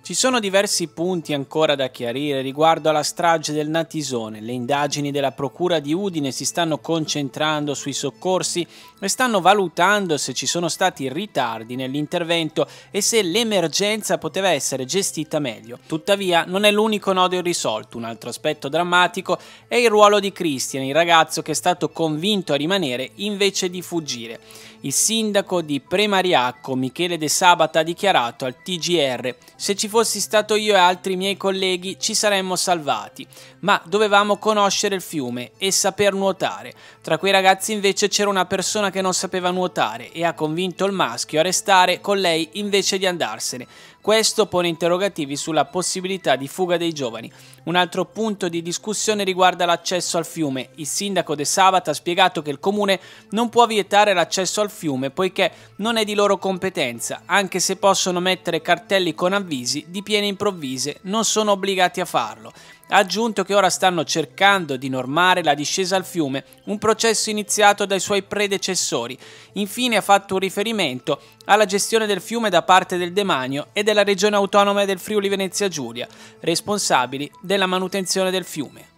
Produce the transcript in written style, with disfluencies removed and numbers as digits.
Ci sono diversi punti ancora da chiarire riguardo alla strage del Natisone. Le indagini della Procura di Udine si stanno concentrando sui soccorsi e stanno valutando se ci sono stati ritardi nell'intervento e se l'emergenza poteva essere gestita meglio. Tuttavia, non è l'unico nodo irrisolto. Un altro aspetto drammatico è il ruolo di Christian, il ragazzo che è stato convinto a rimanere invece di fuggire. Il sindaco di Premariacco, Michele De Sabata, ha dichiarato al TGR: se ci fossi stato io e altri miei colleghi ci saremmo salvati, ma dovevamo conoscere il fiume e saper nuotare. Tra quei ragazzi invece c'era una persona che non sapeva nuotare e ha convinto il maschio a restare con lei invece di andarsene. Questo pone interrogativi sulla possibilità di fuga dei giovani. Un altro punto di discussione riguarda l'accesso al fiume. Il sindaco De Sabata ha spiegato che il comune non può vietare l'accesso al fiume poiché non è di loro competenza, anche se possono mettere cartelli con avvisi di piene improvvise, non sono obbligati a farlo. Ha aggiunto che ora stanno cercando di normare la discesa al fiume, un processo iniziato dai suoi predecessori. Infine ha fatto un riferimento alla gestione del fiume da parte del Demanio e della Regione Autonoma del Friuli Venezia Giulia, responsabili della manutenzione del fiume.